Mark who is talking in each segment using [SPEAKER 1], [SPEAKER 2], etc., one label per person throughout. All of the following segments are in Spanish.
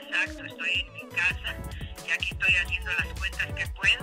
[SPEAKER 1] Exacto, estoy en mi casa y aquí estoy haciendo las cuentas que puedo.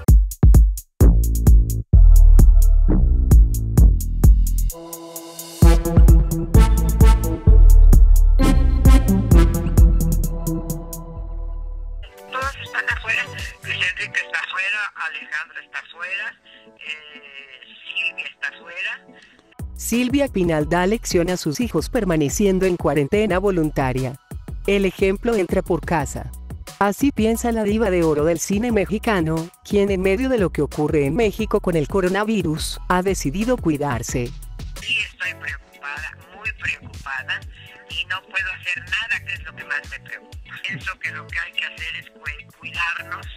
[SPEAKER 1] Todos están afuera. Luis Enrique está afuera, Alejandra está afuera, Silvia está afuera.
[SPEAKER 2] Silvia Pinal da lección a sus hijos permaneciendo en cuarentena voluntaria. El ejemplo entra por casa. Así piensa la diva de oro del cine mexicano, quien en medio de lo que ocurre en México con el coronavirus, ha decidido cuidarse.
[SPEAKER 1] Sí, estoy preocupada, muy preocupada, y no puedo hacer nada, que es lo que más me preocupa. Pienso que lo que hay que hacer es cuidarnos,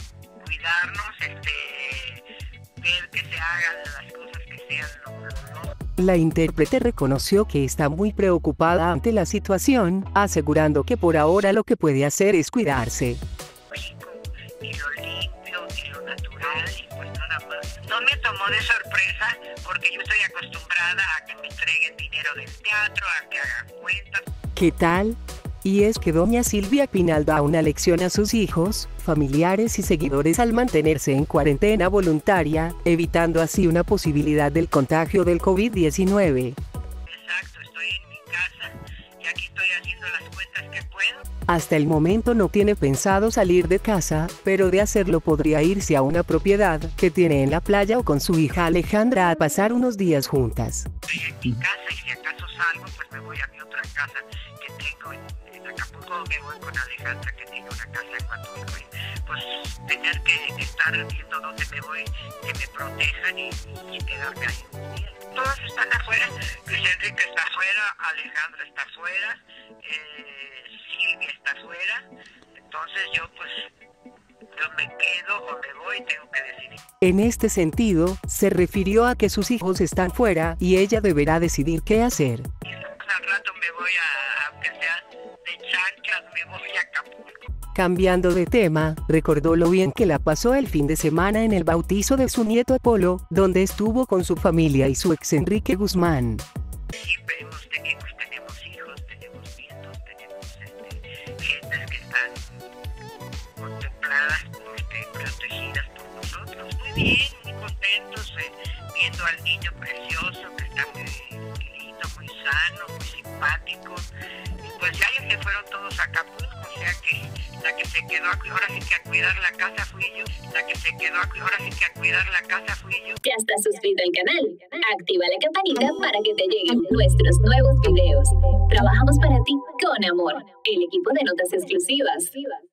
[SPEAKER 1] ver que se hagan las cosas que sean lo.
[SPEAKER 2] La intérprete reconoció que está muy preocupada ante la situación, asegurando que por ahora lo que puede hacer es cuidarse.
[SPEAKER 1] Rico, y lo limpio, y lo natural, y pues nada más. No me tomó de sorpresa, porque yo estoy acostumbrada a que me entreguen dinero del teatro, a que hagan cuentas.
[SPEAKER 2] ¿Qué tal? Y es que doña Silvia Pinal da una lección a sus hijos, familiares y seguidores al mantenerse en cuarentena voluntaria, evitando así una posibilidad del contagio del COVID-19.
[SPEAKER 1] Exacto, estoy en mi casa y aquí estoy haciendo las cuentas que puedo.
[SPEAKER 2] Hasta el momento no tiene pensado salir de casa, pero de hacerlo podría irse a una propiedad que tiene en la playa o con su hija Alejandra a pasar unos días juntas.
[SPEAKER 1] Estoy en mi casa y si acaso salgo, pues me voy a mi otra casa que tengo en Acapulco. Me voy con Alejandra, que tiene una casa en Huatulco, y pues tener que estar viendo dónde me voy, que me protejan y quedarme ahí un día. Todos están afuera. Luis Enrique está afuera, Alejandra está afuera, Silvia está afuera. Entonces yo me quedo o me voy, tengo que decidir.
[SPEAKER 2] En este sentido, se refirió a que sus hijos están fuera y ella deberá decidir qué hacer.
[SPEAKER 1] Al rato me voy aunque sea de chanclas, me voy a Acapulco.
[SPEAKER 2] Cambiando de tema, recordó lo bien que la pasó el fin de semana en el bautizo de su nieto Apolo, donde estuvo con su familia y su ex Enrique Guzmán.
[SPEAKER 1] Siempre tenemos hijos, tenemos nietos, tenemos gentes que están contempladas, protegidas por nosotros. Muy bien, muy contentos, viendo al niño precioso que está muy lindo, muy sano, muy simpático. Y pues ya se fueron todos a Acapulco, o sea que la que se quedó ahora sí que a cuidar la casa fui yo. La que se quedó ahora sí que a cuidar la casa fui yo.
[SPEAKER 3] ¿Ya estás suscrito al canal? Activa la campanita para que te lleguen nuestros nuevos videos. Trabajamos para ti con amor. El equipo de notas exclusivas.